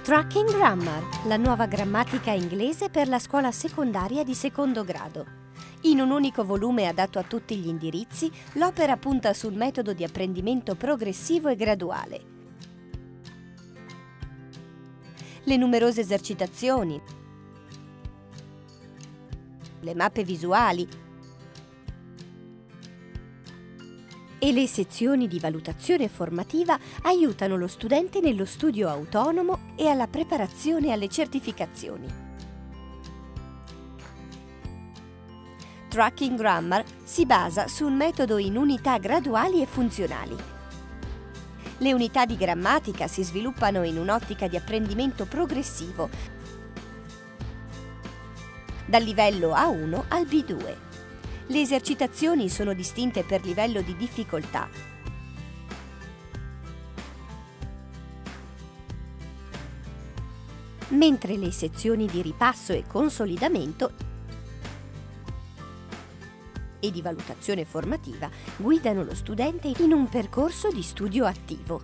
Tracking Grammar, la nuova grammatica inglese per la scuola secondaria di secondo grado. In un unico volume adatto a tutti gli indirizzi, l'opera punta sul metodo di apprendimento progressivo e graduale. Le numerose esercitazioni, le mappe visuali e le sezioni di valutazione formativa aiutano lo studente nello studio autonomo e alla preparazione alle certificazioni. Tracking Grammar si basa su un metodo in unità graduali e funzionali. Le unità di grammatica si sviluppano in un'ottica di apprendimento progressivo, dal livello A1 al B2. Le esercitazioni sono distinte per livello di difficoltà. Mentre le sezioni di ripasso e consolidamento e di valutazione formativa guidano lo studente in un percorso di studio attivo.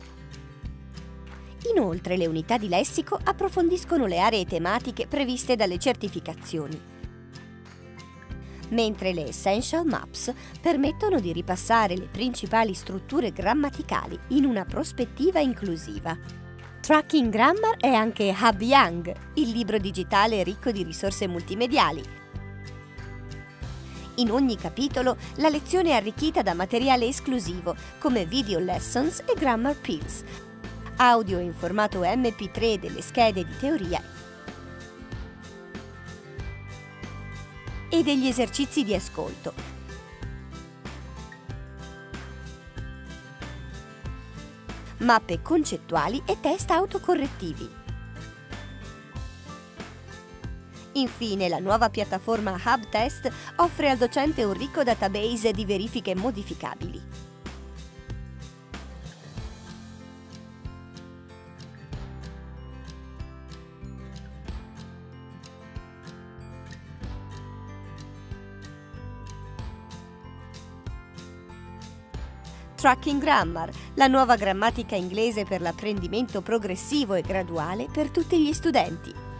Inoltre, le unità di lessico approfondiscono le aree tematiche previste dalle certificazioni, mentre le Essential Maps permettono di ripassare le principali strutture grammaticali in una prospettiva inclusiva. Tracking Grammar è anche Hub Young, il libro digitale ricco di risorse multimediali. In ogni capitolo la lezione è arricchita da materiale esclusivo come video lessons e grammar pills, audio in formato MP3 delle schede di teoria e degli esercizi di ascolto. Mappe concettuali e test autocorrettivi. Infine, la nuova piattaforma Hub Test offre al docente un ricco database di verifiche modificabili. Tracking Grammar, la nuova grammatica inglese per l'apprendimento progressivo e graduale per tutti gli studenti.